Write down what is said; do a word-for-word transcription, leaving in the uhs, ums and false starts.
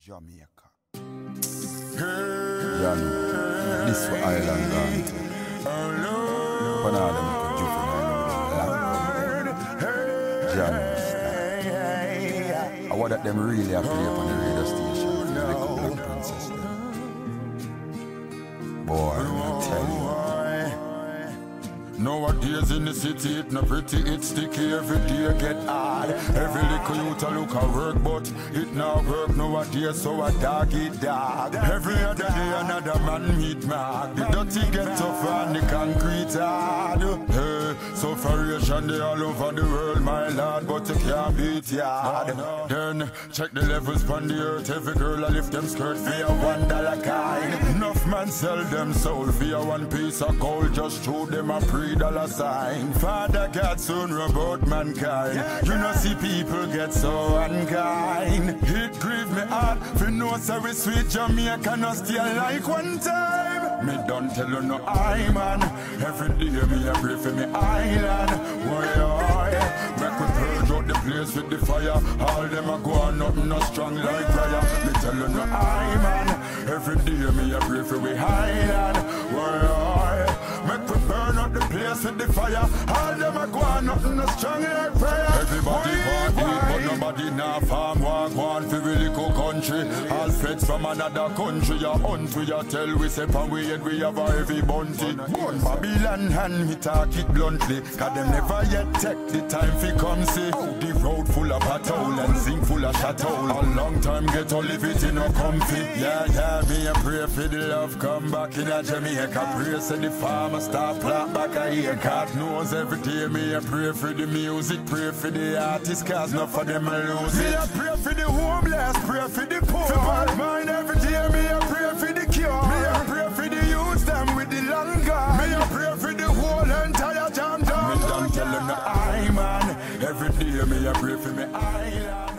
Jamaica. Jan, this for island gone to. One of them could juvenile Jan style. I want that them really have to play up on the radio station. The little black princess. Boy, I tell you. Nowadays in the city, it no pretty, it's sticky. Every day get hard. Every little youth a look at work, but it not work nowadays, so a dog eat dog. Every other day another man meet mark. The dirty get tougher and the concrete hard. Hey, sufferation they all over the world, my lord, but you can't beat yard. Then check the levels on the earth. Every girl a lift them skirt for a one dollar kind. Enough man sell them soul for a one piece of gold. Just show them a pre dollar sign. Father God soon about mankind. You know see people get so unkind. It grieve me heart for no sorry sweet Jamaica no still like one time. Me don't tell you no I man. Every day me a pray for me island. Why I make we purge out the place with the fire. All them a go on nothing no strong like prayer. Me tell you no I man. Every day me a pray for we island. Why I make we burn out the place with the fire. All them a go on nothing no strong like prayer. Everybody party but nobody na farm walk one for we little country. All feds from another country a hunt we a tell we say pan we head we have a heavy bounty. One Babylon and me talk it bluntly, cause them never yet take the time fi come see. Oh, the road full of patrol and zinc full of chateau. A long time get to live it in a comfy. Yeah, yeah, me a pray for the love come back in a Jamaica. Pray say the farmer start plant back a year. God knows every day me a pray for the music. Pray for the artists cause not for them a lose it. Me a pray for the homeless, pray for the poor. For bad mind every day me a pray for the cure. Me a pray for the youth them with the long gun. Me a pray for the whole entire jam jam. Me don't tell them the I man. Every day me a pray for me island.